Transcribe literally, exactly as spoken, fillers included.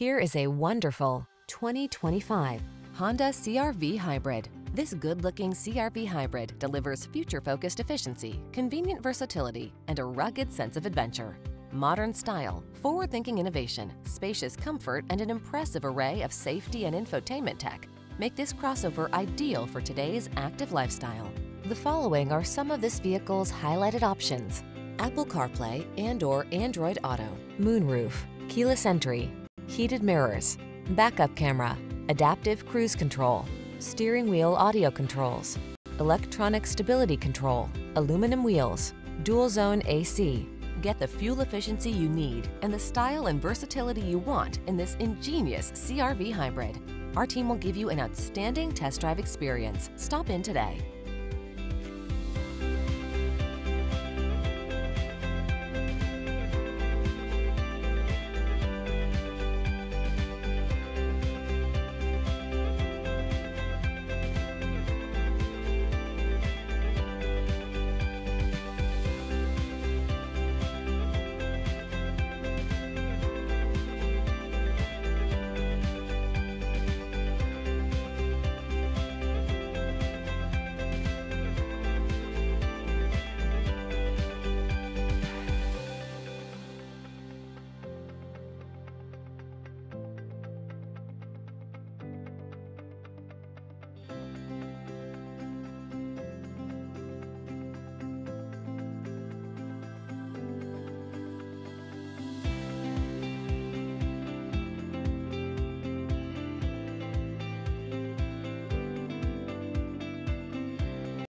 Here is a wonderful twenty twenty-five Honda C R V Hybrid. This good-looking C R V Hybrid delivers future-focused efficiency, convenient versatility, and a rugged sense of adventure. Modern style, forward-thinking innovation, spacious comfort, and an impressive array of safety and infotainment tech make this crossover ideal for today's active lifestyle. The following are some of this vehicle's highlighted options: Apple CarPlay and or Android Auto, moonroof, keyless entry, heated mirrors, backup camera, adaptive cruise control, steering wheel audio controls, electronic stability control, aluminum wheels, dual zone A C. Get the fuel efficiency you need and the style and versatility you want in this ingenious C R V Hybrid. Our team will give you an outstanding test drive experience. Stop in today.